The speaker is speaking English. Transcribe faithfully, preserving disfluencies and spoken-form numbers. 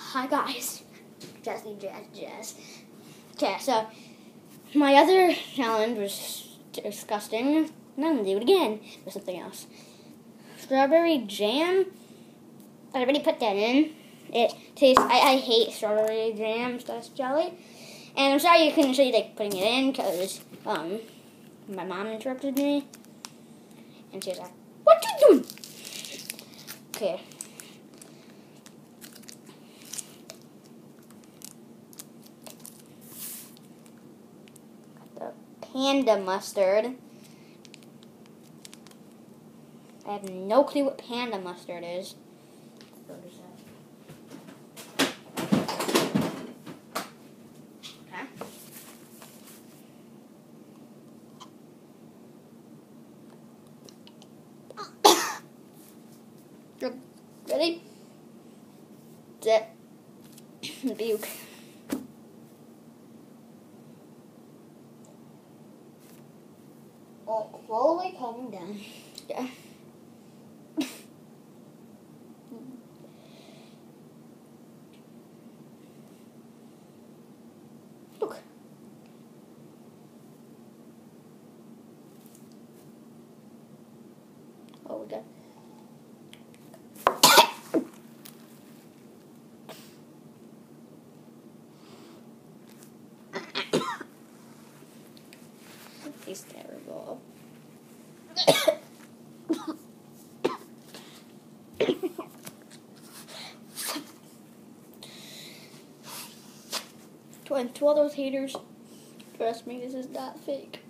Hi guys, Jazzy Jazz Jazz. Okay, so my other challenge was disgusting. Now I'm gonna do it again with something else. Strawberry jam. I already put that in. It tastes. I, I hate strawberry jam slash jelly, and I'm sorry you couldn't see like putting it in because um my mom interrupted me, and she was like, "What you doing?" Okay. The panda mustard. I have no clue what panda mustard is. Okay. Ready? Set. Buke. All, all the way calming down. Yeah. Look. Oh, we got. He's terrible. to, to all those haters, trust me, this is not fake.